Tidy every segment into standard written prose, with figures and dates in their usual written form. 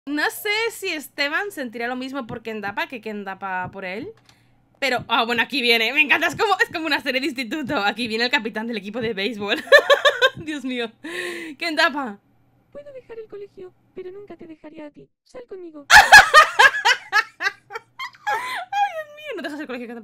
No sé si Esteban sentirá lo mismo por Kendapa que Kendapa por él. Pero, bueno, aquí viene. Me encanta, es como una serie de instituto. Aquí viene el capitán del equipo de béisbol. Dios mío. Kendapa. Puedo dejar el colegio, pero nunca te dejaría a ti. Sal conmigo. No dejas el colegio, Kendapa.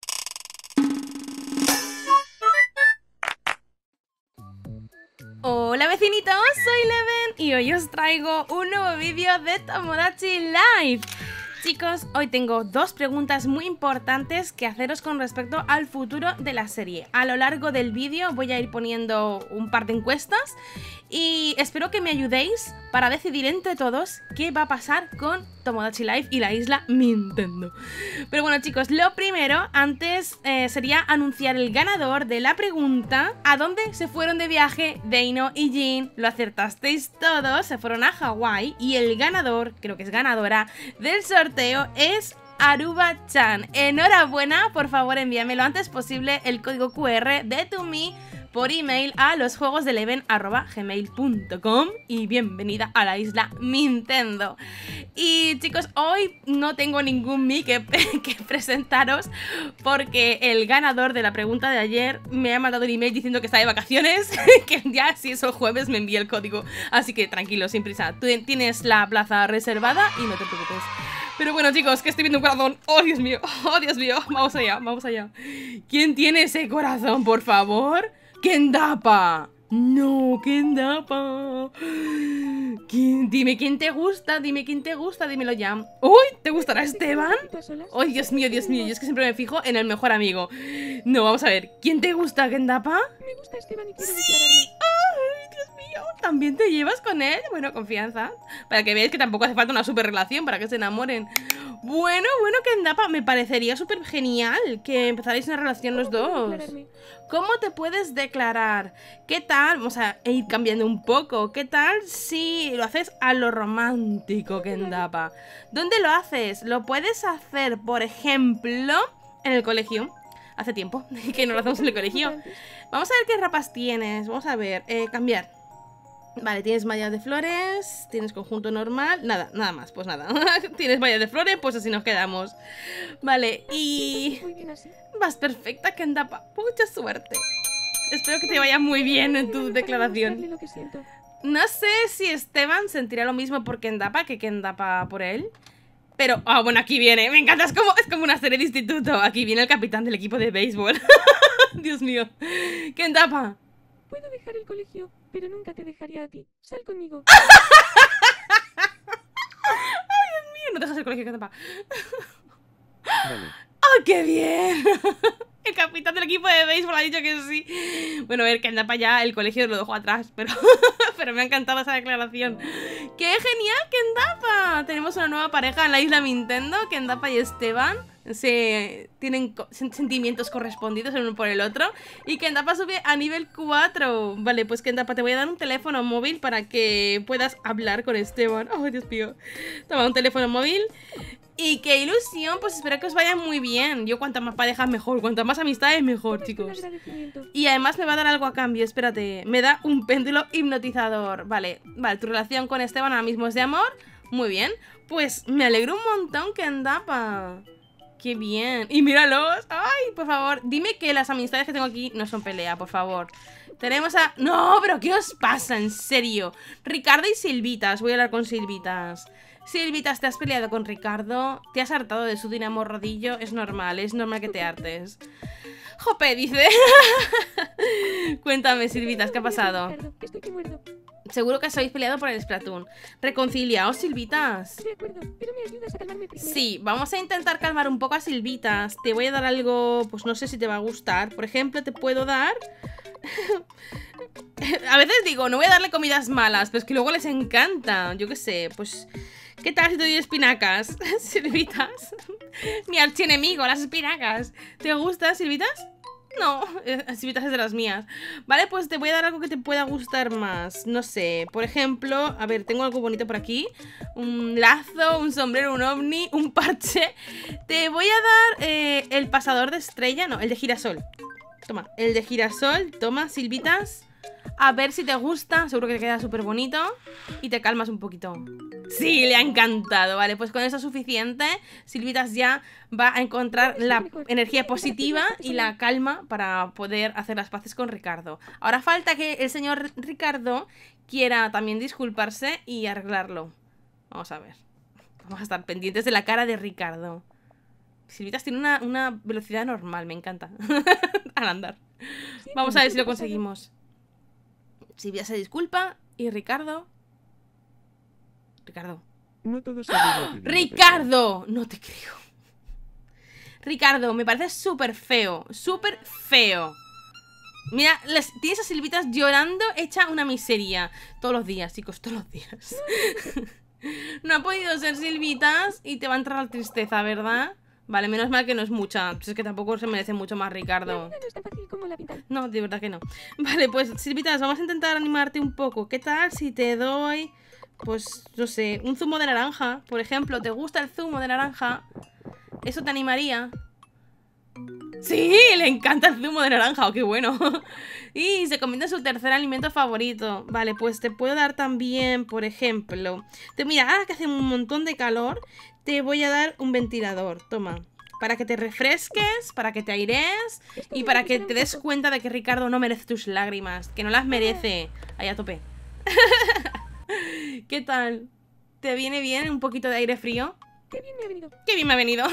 Hola vecinitos, soy Leven y hoy os traigo un nuevo vídeo de Tomodachi Life. Chicos, hoy tengo dos preguntas muy importantes que haceros con respecto al futuro de la serie. A lo largo del vídeo voy a ir poniendo un par de encuestas y espero que me ayudéis para decidir entre todos qué va a pasar con Tomodachi Life y la isla Nintendo. Pero bueno chicos, lo primero antes sería anunciar el ganador de la pregunta: ¿a dónde se fueron de viaje Deino y Jin? Lo acertasteis todos, se fueron a Hawái y el ganador, creo que es ganadora, del sorteo es Aruba-chan. Enhorabuena, por favor envíame lo antes posible el código QR de Tumi por email a losjuegosdeleven@gmail.com y bienvenida a la isla Nintendo. Y chicos, hoy no tengo ningún mi que presentaros porque el ganador de la pregunta de ayer me ha mandado un email diciendo que está de vacaciones, que ya si es el jueves me envía el código, así que tranquilo, sin prisa, tú tienes la plaza reservada y no te preocupes. Pero bueno chicos, que estoy viendo un corazón. ¡Oh Dios mío! ¡Oh Dios mío! Vamos allá, vamos allá. ¿Quién tiene ese corazón, por favor? ¡Kendapa! No, Kendapa. Dime quién te gusta, dímelo ya. ¡Uy! ¿Te gustará Esteban? ¡Ay, Dios mío, Dios mío! Yo es que siempre me fijo en el mejor amigo. No, vamos a ver. ¿Quién te gusta, Kendapa? Me gusta Esteban y quiero ¡Sí! declararme. ¡Ay, Dios mío! ¿También te llevas con él? Bueno, confianza. Para que veáis que tampoco hace falta una super relación para que se enamoren. Bueno, Kendapa, me parecería súper genial que empezarais una relación los dos. ¿Cómo te puedes declarar? ¿Qué tal? Vamos a ir cambiando un poco. ¿Qué tal si lo haces a lo romántico, Kendapa? ¿Dónde lo haces? Lo puedes hacer, por ejemplo, en el colegio. Hace tiempo que no lo hacemos en el colegio. Vamos a ver qué rapas tienes. Vamos a ver, cambiar. Vale, tienes malla de flores, tienes conjunto normal, nada más, pues nada. Tienes malla de flores, pues así nos quedamos. Vale, y... vas perfecta, Kendapa, mucha suerte. Espero que te vaya muy bien en tu declaración. No sé si Esteban sentirá lo mismo por Kendapa que Kendapa por él. Pero, bueno, aquí viene, me encanta, es como una serie de instituto. Aquí viene el capitán del equipo de béisbol. Dios mío. Kendapa. Puedo dejar el colegio, pero nunca te dejaría a ti. Sal conmigo. ¡Ay, Dios mío! No dejas el colegio, Kendapa. Vale. ¡Oh, qué bien! El capitán del equipo de béisbol ha dicho que sí. Bueno, a ver, Kendapa ya el colegio lo dejó atrás, pero me ha encantado esa declaración. ¡Qué genial, Kendapa! Tenemos una nueva pareja en la isla Nintendo, Kendapa y Esteban. Tienen sentimientos correspondidos el uno por el otro. Y Kendapa sube a nivel 4. Vale, pues Kendapa, te voy a dar un teléfono móvil para que puedas hablar con Esteban. ¡Oh, Dios mío! Toma un teléfono móvil. Y qué ilusión, pues espero que os vaya muy bien. Yo cuantas más parejas mejor, cuantas más amistades mejor, chicos. Y además me va a dar algo a cambio, espérate. Me da un péndulo hipnotizador. Vale, tu relación con Esteban ahora mismo es de amor. Muy bien, pues me alegro un montón, Kendapa. ¡Qué bien! ¡Y míralos! ¡Ay, por favor! Dime que las amistades que tengo aquí no son pelea, por favor. Tenemos a... ¡No! ¿Pero qué os pasa? En serio. Ricardo y Silvitas. Voy a hablar con Silvitas. Silvitas, ¿te has peleado con Ricardo? ¿Te has hartado de su dinamo rodillo? Es normal que te hartes. ¡Jope! Dice. Cuéntame, Silvitas, ¿qué ha pasado? Seguro que os habéis peleado por el Splatoon. Reconciliaos, Silvitas. De acuerdo, pero me ayudas a calmarme primero. Sí, vamos a intentar calmar un poco a Silvitas. Te voy a dar algo, pues no sé si te va a gustar. Por ejemplo, te puedo dar... A veces digo, no voy a darle comidas malas, pero es que luego les encanta. Yo qué sé, pues... ¿Qué tal si te doy espinacas? Silvitas. Mi archienemigo, las espinacas. ¿Te gusta, Silvitas? No, Silvitas es de las mías. Vale, pues te voy a dar algo que te pueda gustar más. No sé, por ejemplo, a ver, tengo algo bonito por aquí. Un lazo, un sombrero, un ovni, un parche. Te voy a dar el pasador de estrella. No, el de girasol. Toma, el de girasol, toma, Silvitas. A ver si te gusta, seguro que te queda súper bonito y te calmas un poquito. Sí, le ha encantado, vale, pues con eso es suficiente. Silvitas ya va a encontrar la energía positiva y la calma para poder hacer las paces con Ricardo. Ahora falta que el señor Ricardo quiera también disculparse y arreglarlo. Vamos a ver. Vamos a estar pendientes de la cara de Ricardo. Silvitas tiene una velocidad normal, me encanta. Al andar. Vamos a ver si lo conseguimos. Silvia se disculpa y Ricardo... Ricardo. No todo sale rápido. ¡Ricardo! No te creo. Ricardo, me parece súper feo. Súper feo. Mira, tienes a Silvitas llorando hecha una miseria. Todos los días, chicos, todos los días. No ha podido ser Silvitas y te va a entrar la tristeza, ¿verdad? Vale, menos mal que no es mucha. Pues es que tampoco se merece mucho más, Ricardo. No es tan fácil como la pintan. No, de verdad que no. Vale, pues Silvitas, vamos a intentar animarte un poco. ¿Qué tal si te doy, pues, no sé, un zumo de naranja, por ejemplo? ¿Te gusta el zumo de naranja? ¿Eso te animaría? Sí, le encanta el zumo de naranja, oh, qué bueno. Y se convierte en su tercer alimento favorito. Vale, pues te puedo dar también, por ejemplo, mira, ahora que hace un montón de calor, te voy a dar un ventilador. Toma, para que te refresques, para que te airees y para que te des cuenta de que Ricardo no merece tus lágrimas, que no las merece. Ahí a tope. ¿Qué tal? ¿Te viene bien un poquito de aire frío? Qué bien me ha venido. ¡Qué bien me ha venido!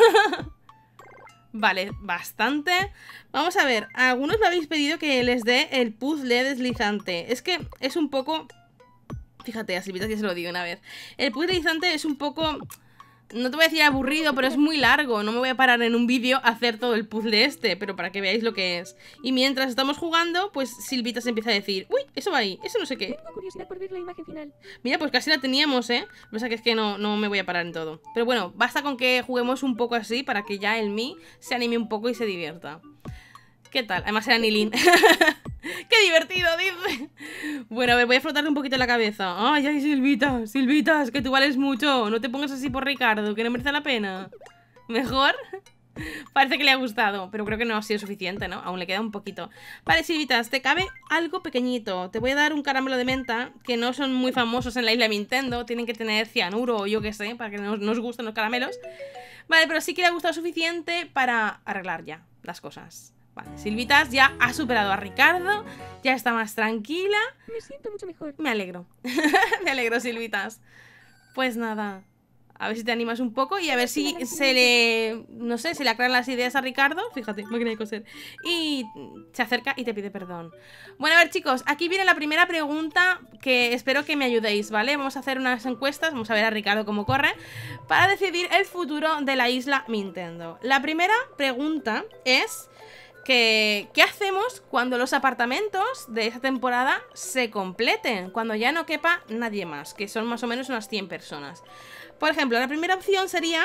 Vale, bastante. Vamos a ver, algunos me habéis pedido que les dé el puzzle deslizante. Es que es un poco... Fíjate, a Silvitas ya se lo digo una vez. El puzzle deslizante es un poco... No te voy a decir aburrido, pero es muy largo. No me voy a parar en un vídeo a hacer todo el puzzle este, pero para que veáis lo que es. Y mientras estamos jugando, pues Silvitas empieza a decir: uy, eso va ahí, eso no sé qué. Tengo curiosidad por ver la imagen final. Mira, pues casi la teníamos, ¿eh? Lo que pasa es que no me voy a parar en todo. Pero bueno, basta con que juguemos un poco así para que ya el mí se anime un poco y se divierta. ¿Qué tal? Además era Nilin. ¡Qué divertido, dice! Bueno, a ver, voy a frotarle un poquito la cabeza. ¡Ay, ay, Silvitas! Silvitas, que tú vales mucho. No te pongas así por Ricardo, que no merece la pena. ¿Mejor? Parece que le ha gustado, pero creo que no ha sido suficiente, ¿no? Aún le queda un poquito. Vale, Silvitas, te cabe algo pequeñito. Te voy a dar un caramelo de menta, que no son muy famosos en la isla de Nintendo. Tienen que tener cianuro o yo qué sé, para que nos gusten los caramelos. Vale, pero sí que le ha gustado suficiente para arreglar ya las cosas. Vale, Silvitas ya ha superado a Ricardo, ya está más tranquila. Me siento mucho mejor. Me alegro. Me alegro, Silvitas. Pues nada, a ver si te animas un poco y a ver si se le... No sé, se le aclaran las ideas a Ricardo. Fíjate, máquina de coser. Y se acerca y te pide perdón. Bueno, a ver, chicos, aquí viene la primera pregunta que espero que me ayudéis, ¿vale? Vamos a hacer unas encuestas, vamos a ver a Ricardo cómo corre, para decidir el futuro de la isla Nintendo. La primera pregunta es... ¿Qué hacemos cuando los apartamentos de esta temporada se completen? Cuando ya no quepa nadie más, que son más o menos unas 100 personas. Por ejemplo, la primera opción sería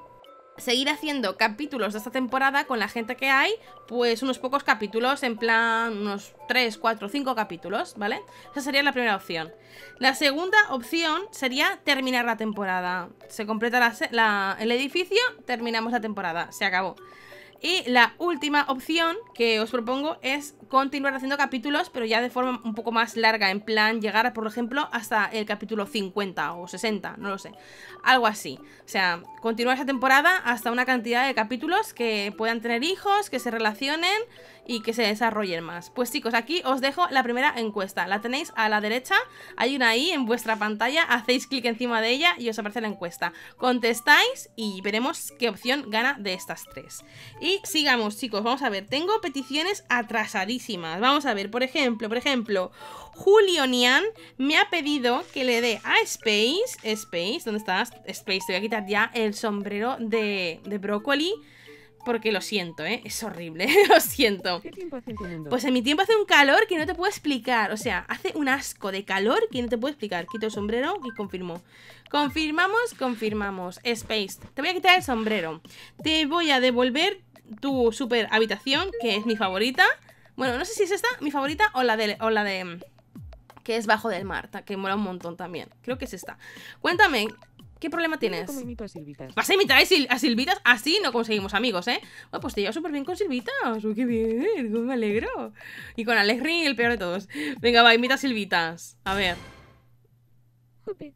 seguir haciendo capítulos de esta temporada con la gente que hay, pues unos pocos capítulos, en plan unos 3, 4, 5 capítulos, ¿vale? Esa sería la primera opción. La segunda opción sería terminar la temporada. Se completa el edificio, terminamos la temporada, se acabó. Y la última opción que os propongo es continuar haciendo capítulos, pero ya de forma un poco más larga, en plan llegar, por ejemplo, hasta el capítulo 50 o 60, no lo sé, algo así. O sea, continuar esa temporada hasta una cantidad de capítulos que puedan tener hijos, que se relacionen y que se desarrollen más. Pues chicos, aquí os dejo la primera encuesta. La tenéis a la derecha, hay una ahí en vuestra pantalla, hacéis clic encima de ella y os aparece la encuesta. Contestáis y veremos qué opción gana de estas tres. Y sigamos, chicos, vamos a ver, tengo peticiones atrasadísimas. Vamos a ver, por ejemplo, Julio Nian me ha pedido que le dé a Space, ¿dónde estás? Space, te voy a quitar ya el sombrero de brócoli, porque lo siento, es horrible, lo siento. ¿Qué tiempo hace en tu mundo? Pues en mi tiempo hace un calor que no te puedo explicar. O sea, hace un asco de calor que no te puedo explicar. Quito el sombrero y confirmo. Confirmamos. Space, te voy a quitar el sombrero. Te voy a devolver tu super habitación, que es mi favorita. Bueno, no sé si es esta mi favorita o la de que es bajo del mar, que mola un montón también. Creo que es esta. Cuéntame, ¿Qué problema tienes? Como imito a Silvitas. ¿Vas a imitar a Silvitas? Así no conseguimos amigos, ¿eh? Bueno, pues te llevas súper bien con Silvitas. ¡Uy, qué bien! ¡Cómo me alegro! Y con Alegri, el peor de todos. Venga, va, imita a Silvitas. A ver. Jope.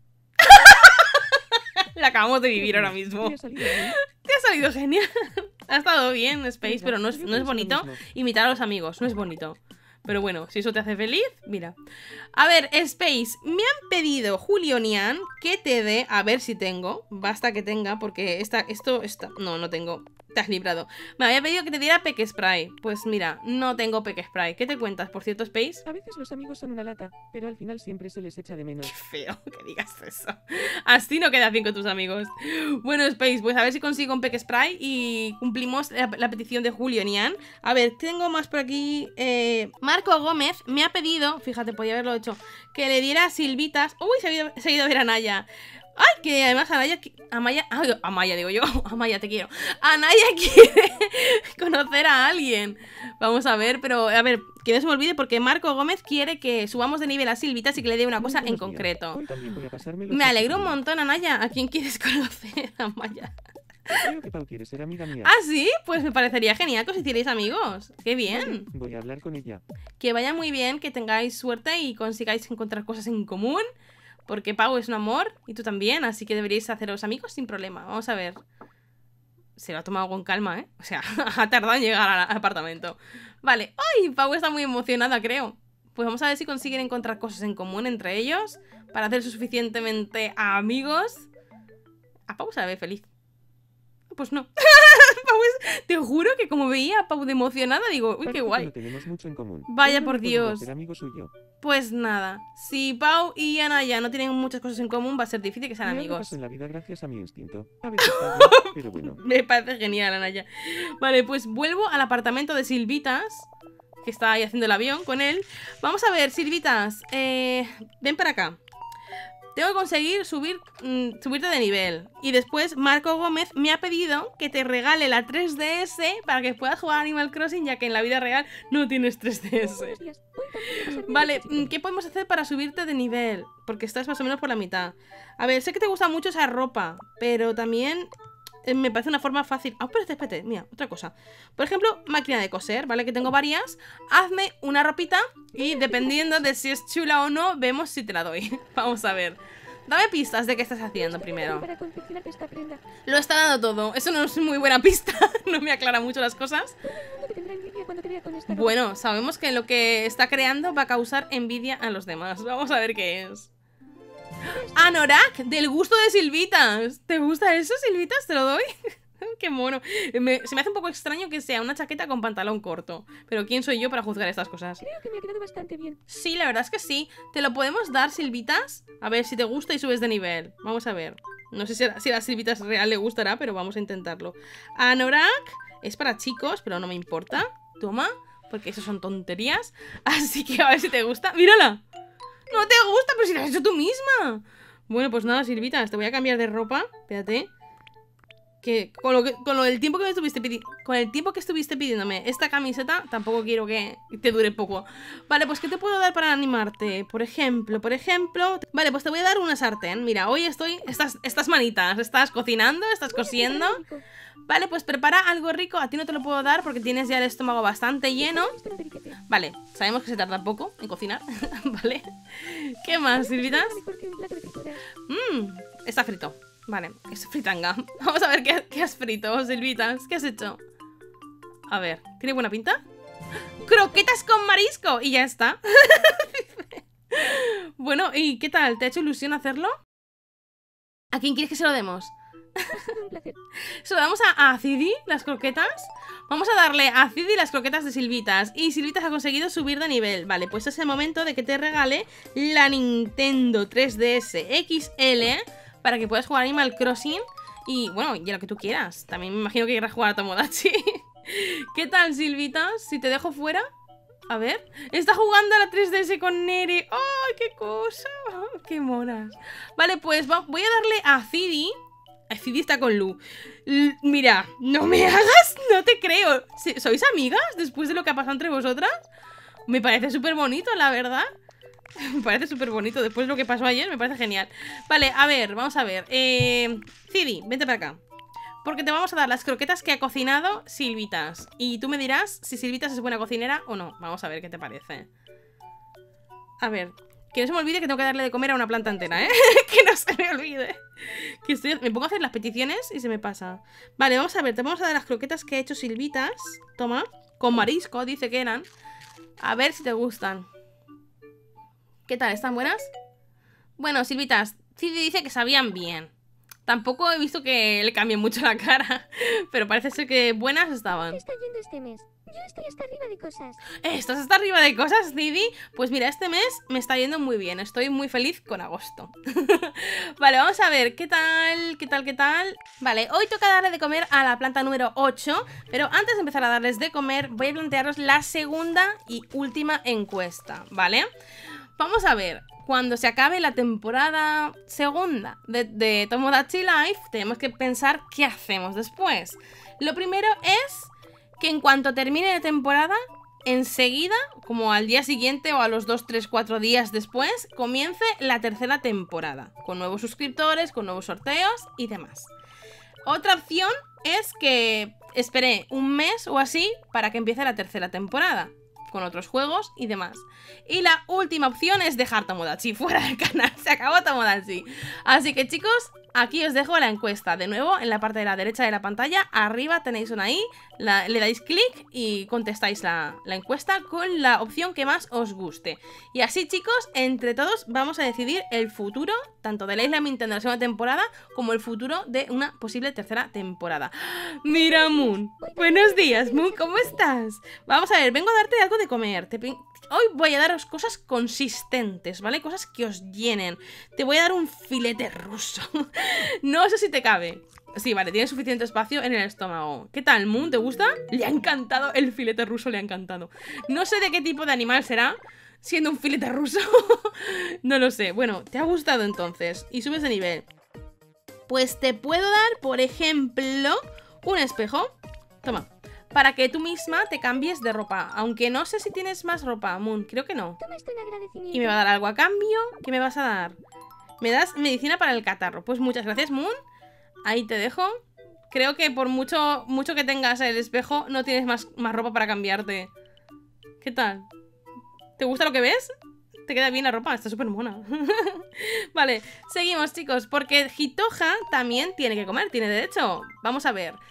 La acabamos de vivir ahora mismo. Me ha salido bien. Te ha salido genial. Ha estado bien, Space, Venga, pero no es yo pienso lo bonito mismo. imitar a los amigos. No es bonito. Pero bueno, si eso te hace feliz, mira. A ver, Space, me han pedido Julionian que te dé, a ver si tengo. Basta que tenga, porque esto está. No tengo. Te has librado. Me había pedido que te diera Peck Spray. Pues mira, no tengo Peck Spray. ¿Qué te cuentas, por cierto, Space? A veces los amigos son una lata, pero al final siempre se les echa de menos. Qué feo que digas eso. Así no quedas bien con tus amigos. Bueno, Space, pues a ver si consigo un Peck Spray y cumplimos la petición de Julio Nian. A ver, tengo más por aquí. Marco Gómez me ha pedido, fíjate, podía haberlo hecho, que le diera Silvitas. Uy, se ha ido a ver a Naya. Ay, que además Amaya digo yo, Amaya te quiero. Anaya quiere conocer a alguien. Vamos a ver, pero a ver, que no se me olvide porque Marco Gómez quiere que subamos de nivel a Silvitas y que le dé una cosa en concreto. Hoy también voy a pasarme los Me alegro un chats. montón, Anaya. ¿A quién quieres conocer, Amaya? Creo que Pau quiere ser amiga mía. ¿Ah, sí? Pues me parecería genial que os hicierais amigos. ¡Qué bien! Voy a hablar con ella. Que vaya muy bien, que tengáis suerte y consigáis encontrar cosas en común. Porque Pau es un amor y tú también, así que deberíais haceros amigos sin problema. Vamos a ver. Se lo ha tomado con calma, ¿eh? O sea, ha tardado en llegar al apartamento. Vale. ¡Ay! Pau está muy emocionada, creo. Pues vamos a ver si consiguen encontrar cosas en común entre ellos para hacerse suficientemente amigos. A Pau se la ve feliz. Pues no. Pau te juro que como veía a Pau de emocionada, digo, uy, Parece qué que guay. no tenemos mucho en común. Vaya Pero no por he podido Dios. ser amigo suyo. Pues nada, si Pau y Anaya no tienen muchas cosas en común, va a ser difícil que sean Me abro amigos. paso en la vida gracias a mi instinto. A veces tarde, pero bueno. Me parece genial, Anaya. Vale, pues vuelvo al apartamento de Silvitas, que está ahí haciendo el avión con él. Vamos a ver, Silvitas, ven para acá. Tengo que conseguir subirte de nivel. Y después Marco Gómez me ha pedido que te regale la 3DS para que puedas jugar a Animal Crossing, ya que en la vida real no tienes 3DS. Buenos días. Hoy también voy a pasarme Vale, los chats. ¿qué podemos hacer para subirte de nivel? Porque estás más o menos por la mitad. A ver, sé que te gusta mucho esa ropa, pero también me parece una forma fácil. Ah, espérate, mira, otra cosa. Por ejemplo, máquina de coser, ¿vale? Que tengo varias. Hazme una ropita y dependiendo de si es chula o no, vemos si te la doy. Vamos a ver. Dame pistas de qué estás haciendo primero. Para confeccionarte esta prenda. Lo está dando todo. Eso no es muy buena pista. No me aclara mucho las cosas. ¿Cómo te tendrá envidia cuando te vea con esta ropa? Bueno, sabemos que lo que está creando va a causar envidia a los demás. Vamos a ver qué es. Anorak, del gusto de Silvitas. ¿Te gusta eso, Silvitas? ¿Te lo doy? Qué mono. Se me hace un poco extraño que sea una chaqueta con pantalón corto. Pero ¿quién soy yo para juzgar estas cosas? Creo que me ha quedado bastante bien. Sí, la verdad es que sí. ¿Te lo podemos dar, Silvitas? A ver si te gusta y subes de nivel. Vamos a ver. No sé si a la Silvitas real le gustará, pero vamos a intentarlo. Anorak es para chicos, pero no me importa. Toma, porque eso son tonterías. Así que a ver si te gusta. ¡Mírala! ¡No te gusta! ¡Pero si lo has hecho tú misma! Bueno, pues nada, Silvitas, te voy a cambiar de ropa. Espérate. Que con el tiempo que me estuviste con el tiempo que estuviste pidiéndome esta camiseta, tampoco quiero que te dure poco. Vale, pues ¿qué te puedo dar para animarte? Por ejemplo, vale, pues te voy a dar una sartén. Mira, hoy estas manitas, estás cocinando, estás cosiendo. Rico. Vale, pues prepara algo rico. A ti no te lo puedo dar porque tienes ya el estómago bastante lleno. Esto no te diquete. Vale, sabemos que se tarda poco en cocinar. Vale. ¿Qué más, Silvitas? Mejor que un plato de frituras. Está frito. Vale, es fritanga. Vamos a ver qué has frito, Silvitas. ¿Qué has hecho? A ver, ¿tiene buena pinta? ¡Croquetas con marisco! Y ya está. Bueno, ¿y qué tal? ¿Te ha hecho ilusión hacerlo? ¿A quién quieres que se lo demos? Ha sido un placer. ¿Se lo damos a Cidi, las croquetas? Vamos a darle a Cidi las croquetas de Silvitas. Y Silvitas ha conseguido subir de nivel. Vale, pues es el momento de que te regale la Nintendo 3DS XL para que puedas jugar Animal Crossing. Y bueno, ya lo que tú quieras. También me imagino que querrás jugar a Tomodachi. ¿Qué tal, Silvitas? Si te dejo fuera. A ver. Está jugando a la 3DS con Nere. ¡Ay, qué cosa! ¡Qué monas! Vale, pues voy a darle a Cidi. Cidi está con Lu. Mira, no me hagas, no te creo. ¿Sois amigas después de lo que ha pasado entre vosotras? Me parece súper bonito, la verdad. Me parece súper bonito. Después de lo que pasó ayer, me parece genial. Vale, a ver, vamos a ver. Cidi, vente para acá. Porque te vamos a dar las croquetas que ha cocinado Silvitas. Y tú me dirás si Silvitas es buena cocinera o no. Vamos a ver qué te parece. A ver, que no se me olvide que tengo que darle de comer a una planta entera, ¿eh? Que no se me olvide. Que me pongo a hacer las peticiones y se me pasa. Vale, vamos a ver, te vamos a dar las croquetas que ha hecho Silvitas. Toma, con marisco, dice que eran. A ver si te gustan. ¿Qué tal? ¿Están buenas? Bueno, Silvitas, Cidi dice que sabían bien. Tampoco he visto que le cambie mucho la cara, pero parece ser que buenas estaban. ¿Qué está yendo este mes? Yo estoy hasta arriba de cosas. ¿Estás hasta arriba de cosas, Cidi? Pues mira, este mes me está yendo muy bien. Estoy muy feliz con agosto. Vale, vamos a ver, ¿qué tal? ¿Qué tal? ¿Qué tal? Vale, hoy toca darle de comer a la planta número 8, pero antes de empezar a darles de comer, voy a plantearos la segunda y última encuesta, ¿vale? Vamos a ver, cuando se acabe la temporada segunda de Tomodachi Life, tenemos que pensar qué hacemos después. Lo primero es que en cuanto termine la temporada, enseguida, como al día siguiente o a los 2, 3, 4 días después, comience la tercera temporada, con nuevos suscriptores, con nuevos sorteos y demás. Otra opción es que esperé un mes o así para que empiece la tercera temporada, con otros juegos y demás. Y la última opción es dejar Tomodachi fuera del canal. Se acabó Tomodachi. Así que chicos, aquí os dejo la encuesta. De nuevo, en la parte de la derecha de la pantalla, arriba tenéis una i, le dais clic y contestáis la encuesta con la opción que más os guste. Y así chicos, entre todos vamos a decidir el futuro, tanto de la Isla Nintendo de la segunda temporada, como el futuro de una posible tercera temporada. Mira, Moon. Buenos días, Moon, ¿cómo estás? Vamos a ver, vengo a darte algo de comer. Hoy voy a daros cosas consistentes, ¿vale? Cosas que os llenen. Te voy a dar un filete ruso. No sé si te cabe. Sí, vale, tiene suficiente espacio en el estómago. ¿Qué tal, Moon? ¿Te gusta? Le ha encantado el filete ruso, le ha encantado. No sé de qué tipo de animal será, siendo un filete ruso. No lo sé. Bueno, ¿te ha gustado entonces? Y subes de nivel. Pues te puedo dar, por ejemplo, un espejo. Toma. Para que tú misma te cambies de ropa. Aunque no sé si tienes más ropa, Moon. Creo que no. Toma esto en agradecimiento. Y me va a dar algo a cambio. ¿Qué me vas a dar? Me das medicina para el catarro. Pues muchas gracias, Moon. Ahí te dejo. Creo que por mucho que tengas el espejo, no tienes más ropa para cambiarte. ¿Qué tal? ¿Te gusta lo que ves? ¿Te queda bien la ropa? Está súper mona. Vale, seguimos, chicos. Porque Hitoja también tiene que comer. Tiene derecho. Vamos a ver.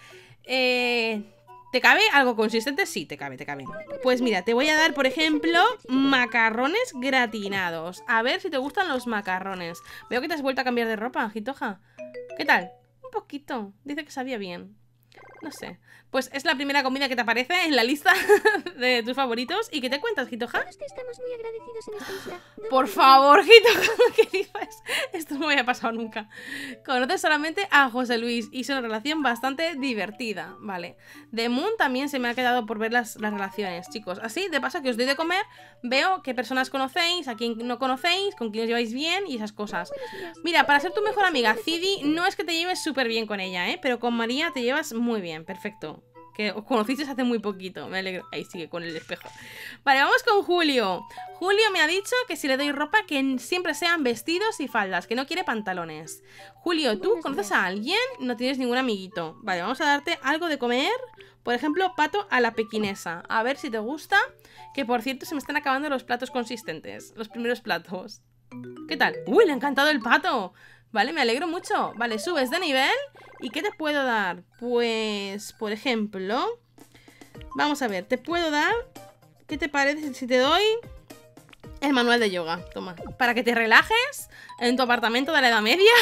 ¿Te cabe algo consistente? Sí, te cabe, te cabe. Pues mira, te voy a dar, por ejemplo, macarrones gratinados. A ver si te gustan los macarrones. Veo que te has vuelto a cambiar de ropa, Hitoja. ¿Qué tal? Un poquito. Dice que sabía bien. No sé. Pues es la primera comida que te aparece en la lista de tus favoritos. ¿Y qué te cuentas, Hitoja? Todos que estamos muy agradecidos en esta isla. Por favor, Hitoja, ¿qué dices? Esto no me había pasado nunca. Conoces solamente a José Luis y es una relación bastante divertida, ¿vale? De Moon también se me ha quedado por ver las relaciones, chicos. Así, de paso que os doy de comer, veo qué personas conocéis, a quién no conocéis, con quién os lleváis bien y esas cosas. Mira, para ser tu mejor amiga, Cidi, no es que te lleves súper bien con ella, ¿eh? Pero con María te llevas muy bien, perfecto. Que os conocisteis hace muy poquito. Me alegro. Ahí sigue con el espejo. Vale, vamos con Julio. Julio me ha dicho que si le doy ropa, que siempre sean vestidos y faldas, que no quiere pantalones. Julio, ¿tú conoces a alguien? No tienes ningún amiguito. Vale, vamos a darte algo de comer. Por ejemplo, pato a la pequinesa. A ver si te gusta. Que por cierto, se me están acabando los platos consistentes. Los primeros platos. ¿Qué tal? ¡Uy, le ha encantado el pato! Vale, me alegro mucho. Vale, subes de nivel. ¿Y qué te puedo dar? Pues, por ejemplo, vamos a ver, te puedo dar... ¿Qué te parece si te doy el manual de yoga? Toma, para que te relajes en tu apartamento de la Edad Media.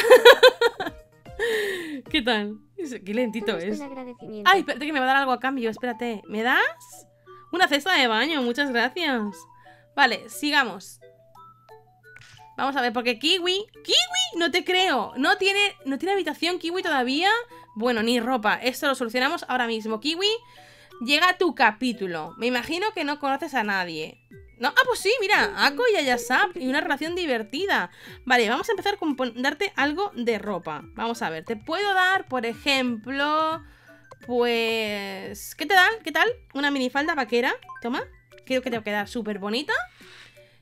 ¿Qué tal? Qué lentito es. Ay, espérate que me va a dar algo a cambio, espérate. ¿Me das? Una cesta de baño, muchas gracias. Vale, sigamos. Vamos a ver, porque Kiwi... ¡Kiwi! No te creo. No tiene habitación Kiwi todavía. Bueno, ni ropa. Esto lo solucionamos ahora mismo. Kiwi, llega tu capítulo. Me imagino que no conoces a nadie. No, ah, pues sí, mira. Ako y Ayasap. Y una relación divertida. Vale, vamos a empezar con darte algo de ropa. Vamos a ver. Te puedo dar, por ejemplo... Pues... ¿Qué te dan? ¿Qué tal? Una minifalda vaquera. Toma. Creo que te va a quedar súper bonita.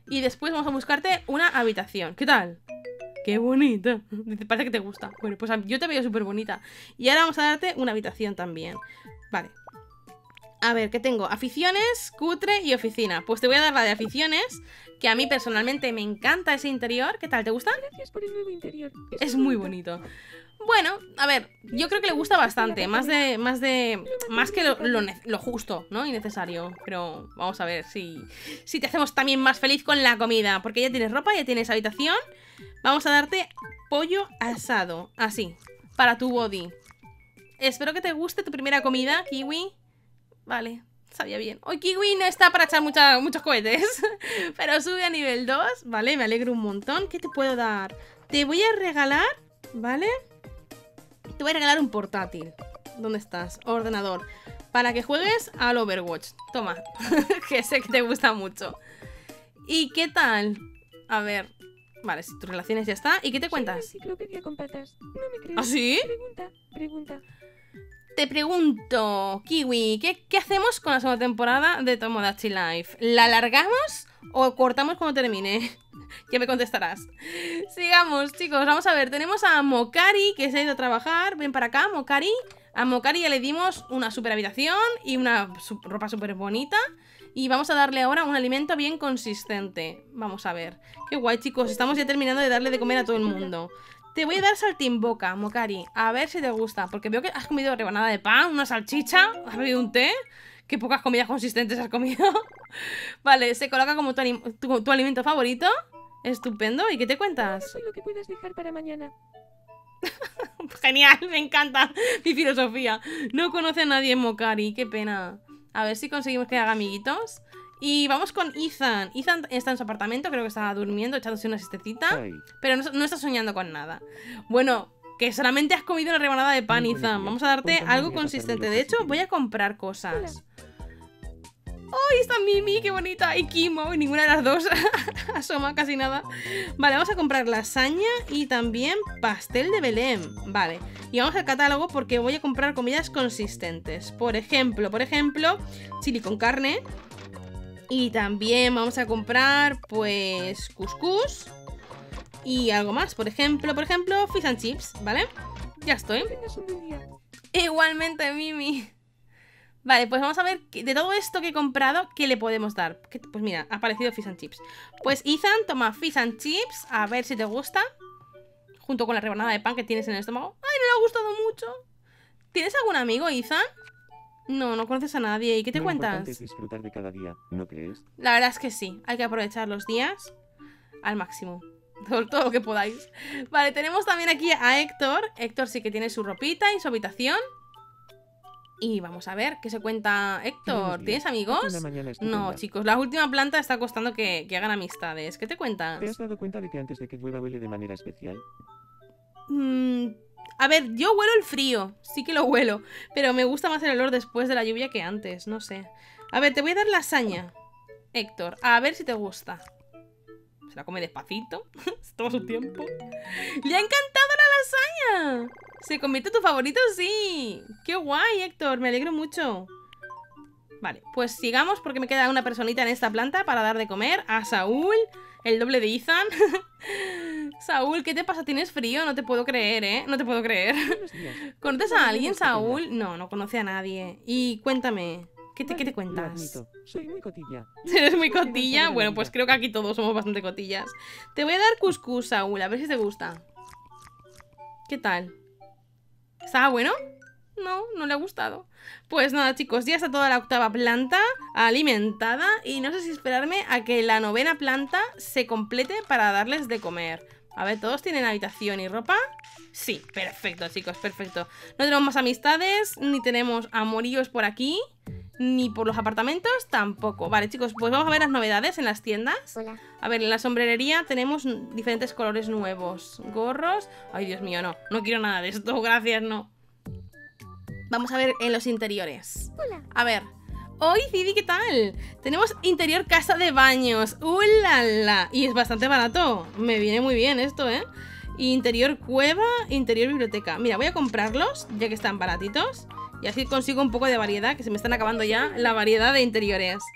Y después vamos a buscarte una habitación. ¿Qué tal? ¡Qué bonita! Parece que te gusta. Bueno, pues yo te veo súper bonita. Y ahora vamos a darte una habitación también. Vale. A ver, ¿qué tengo? Aficiones, cutre y oficina. Pues te voy a dar la de aficiones, que a mí personalmente me encanta ese interior. ¿Qué tal? ¿Te gusta? Gracias por el nuevo interior. Es muy bonito. Bueno, a ver, yo creo que le gusta bastante. Más que lo justo, ¿no? Y necesario. Pero vamos a ver si te hacemos también más feliz con la comida. Porque ya tienes ropa, ya tienes habitación. Vamos a darte pollo asado. Así, para tu body. Espero que te guste tu primera comida, Kiwi. Vale, sabía bien. Hoy Kiwi no está para echar muchos cohetes. Pero sube a nivel 2. Vale, me alegro un montón. ¿Qué te puedo dar? Te voy a regalar, ¿vale? Te voy a regalar un portátil. ¿Dónde estás? Ordenador. Para que juegues al Overwatch. Toma. Que sé que te gusta mucho. ¿Y qué tal? A ver. Vale, si tus relaciones ya está. ¿Y qué te cuentas? Soy una enciclopedia con patas. No me crees. ¿Ah, sí? Pregunta. Te pregunto, Kiwi, ¿qué hacemos con la segunda temporada de Tomodachi Life? ¿La alargamos o cortamos cuando termine? Ya me contestarás. Sigamos, chicos, vamos a ver. Tenemos a Mokari, que se ha ido a trabajar. Ven para acá, Mokari. A Mokari ya le dimos una super habitación y una ropa súper bonita. Y vamos a darle ahora un alimento bien consistente. Vamos a ver. Qué guay, chicos, estamos ya terminando de darle de comer a todo el mundo. Te voy a dar saltimboca, Mokari. A ver si te gusta. Porque veo que has comido rebanada de pan, una salchicha. ¿Has bebido un té? Qué pocas comidas consistentes has comido. Vale, se coloca como tu alimento favorito. Estupendo. ¿Y qué te cuentas? Soy lo que puedas dejar para mañana. Genial, me encanta mi filosofía. No conoce a nadie en Mokari, qué pena. A ver si conseguimos que haga amiguitos. Y vamos con Ethan. Ethan está en su apartamento, creo que está durmiendo, echándose una siestecita. Ay. Pero no está soñando con nada. Bueno, que solamente has comido una rebanada de pan, Ethan. Vamos a darte algo consistente. De hecho, voy a comprar cosas. ¡Ay, está Mimi! ¡Qué bonita! Y Kimo, y ninguna de las dos asoma casi nada. Vale, vamos a comprar lasaña y también pastel de Belén. Vale, y vamos al catálogo porque voy a comprar comidas consistentes. Por ejemplo, chili con carne. Y también vamos a comprar, pues, couscous. Y algo más, por ejemplo, fish and chips, ¿vale? Ya estoy. Tengas un buen día. Igualmente, Mimi. Vale, pues vamos a ver de todo esto que he comprado, ¿qué le podemos dar? Pues mira, ha aparecido fish and chips. Pues Ethan, toma fish and chips, a ver si te gusta. Junto con la rebanada de pan que tienes en el estómago. ¡Ay, no le ha gustado mucho! ¿Tienes algún amigo, Ethan? No conoces a nadie. ¿Y qué te Lo importante cuentas? es disfrutar de cada día, ¿no crees? La verdad es que sí, hay que aprovechar los días al máximo. Todo lo que podáis. Vale, tenemos también aquí a Héctor. Héctor sí que tiene su ropita y su habitación. Y vamos a ver qué se cuenta Héctor. Buenos días. ¿Tienes amigos? Una mañana estupenda. No, chicos, la última planta está costando que hagan amistades. ¿Qué te cuentas? ¿Te has dado cuenta de que antes de que llueva huele de manera especial? A ver, yo huelo el frío. Sí que lo huelo. Pero me gusta más el olor después de la lluvia que antes. No sé. A ver, te voy a dar lasaña, Héctor. A ver si te gusta. Se la come despacito. Se toma su tiempo. ¡Le ha encantado la lasaña! ¿Se convierte en tu favorito? Sí. ¡Qué guay, Héctor! Me alegro mucho. Vale, pues sigamos porque me queda una personita en esta planta para dar de comer a Saúl, el doble de Ethan. Saúl, ¿qué te pasa? ¿Tienes frío? No te puedo creer, ¿eh? No te puedo creer. Buenos días. ¿Conoces a alguien, Saúl? No conoce a nadie. Y cuéntame, ¿qué te Lo cuentas? admito, soy muy cotilla. ¿Eres muy cotilla? Bueno, pues creo que aquí todos somos bastante cotillas. Te voy a dar cuscús, Saúl, a ver si te gusta. ¿Qué tal? ¿Estaba bueno? No le ha gustado. Pues nada, chicos, ya está toda la octava planta alimentada. Y no sé si esperarme a que la novena planta se complete para darles de comer. A ver, ¿todos tienen habitación y ropa? Sí, perfecto, chicos, perfecto. No tenemos más amistades, ni tenemos amoríos por aquí, ni por los apartamentos tampoco. Vale, chicos, pues vamos a ver las novedades en las tiendas. Hola. A ver, en la sombrerería tenemos diferentes colores nuevos. Gorros. Ay, Dios mío, no quiero nada de esto, gracias, no. Vamos a ver en los interiores. Hola. A ver. ¡Hoy, Cibi, qué tal! Tenemos interior casa de baños. ¡Ulala! Y es bastante barato. Me viene muy bien esto, ¿eh? Interior cueva, interior biblioteca. Mira, voy a comprarlos, ya que están baratitos. Y así consigo un poco de variedad, que se me están acabando ya la variedad de interiores.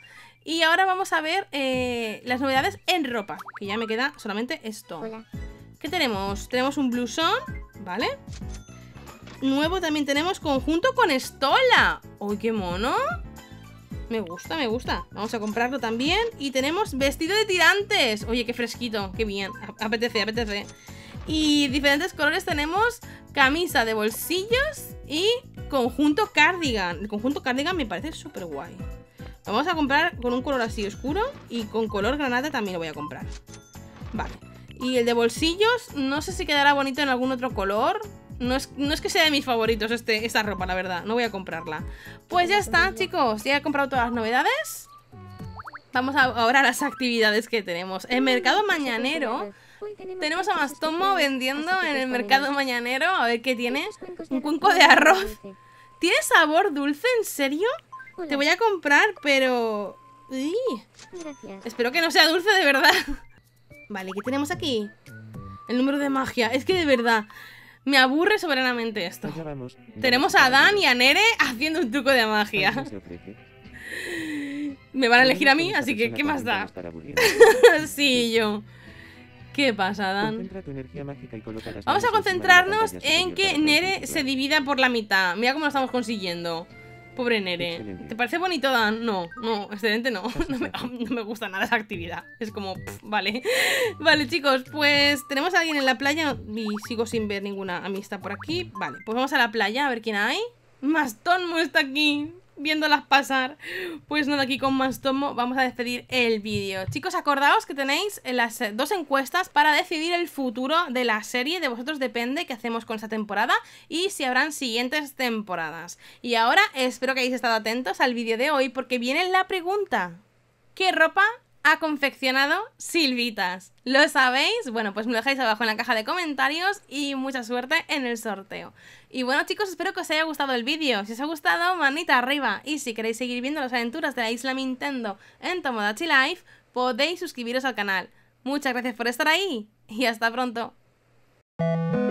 Y ahora vamos a ver las novedades en ropa, que ya me queda solamente esto. Hola. ¿Qué tenemos? Tenemos un blusón, ¿vale? Nuevo también tenemos conjunto con estola. ¡Uy, qué mono! Me gusta, me gusta. Vamos a comprarlo también. Y tenemos vestido de tirantes. Oye, qué fresquito, qué bien. Apetece, apetece. Y diferentes colores tenemos camisa de bolsillos y conjunto cardigan. El conjunto cardigan me parece súper guay. Lo vamos a comprar con un color así oscuro y con color granate también lo voy a comprar. Vale. Y el de bolsillos, no sé si quedará bonito en algún otro color. No es que sea de mis favoritos esta ropa, la verdad. No voy a comprarla. Pues ya está, chicos. Ya he comprado todas las novedades. Vamos ahora a las actividades que tenemos. El mercado mañanero. Tenemos a Mastomo vendiendo en el mercado mañanero. A ver qué tiene. Un cuenco de arroz. ¿Tiene sabor dulce? ¿En serio? Te voy a comprar, pero... ¡Uy! Gracias. Espero que no sea dulce de verdad. Vale, ¿qué tenemos aquí? El número de magia. Es que de verdad me aburre soberanamente esto. Allá vamos. Tenemos a Dan y a Nere haciendo un truco de magia. ¿Alguien se ofrece? Me van a elegir a mí, Esta así que persona ¿qué más también da? va a estar aburrida. Sí, yo. ¿Qué pasa, Dan? Concentra tu energía mágica y coloca las Vamos a manos encima de la concentrarnos pantalla en superior que para Nere transmitirla. se divida por la mitad. Mira cómo lo estamos consiguiendo. Pobre Nere. Excelente. ¿Te parece bonito, Dan? No, no, excelente no. No me gusta nada esa actividad. Es como, vale. Vale, chicos, pues tenemos a alguien en la playa y sigo sin ver ninguna amistad por aquí. Vale, pues vamos a la playa a ver quién hay. Mastomo está aquí, viéndolas pasar. Pues nada, aquí con Mastomo vamos a despedir el vídeo. Chicos, acordaos que tenéis las dos encuestas para decidir el futuro de la serie. De vosotros depende qué hacemos con esta temporada y si habrán siguientes temporadas. Y ahora espero que hayáis estado atentos al vídeo de hoy porque viene la pregunta: ¿qué ropa ha confeccionado Silvitas? ¿Lo sabéis? Bueno, pues me lo dejáis abajo en la caja de comentarios y mucha suerte en el sorteo. Y bueno, chicos, espero que os haya gustado el vídeo. Si os ha gustado, manita arriba. Y si queréis seguir viendo las aventuras de la isla Nintendo en Tomodachi Life, podéis suscribiros al canal. Muchas gracias por estar ahí y hasta pronto.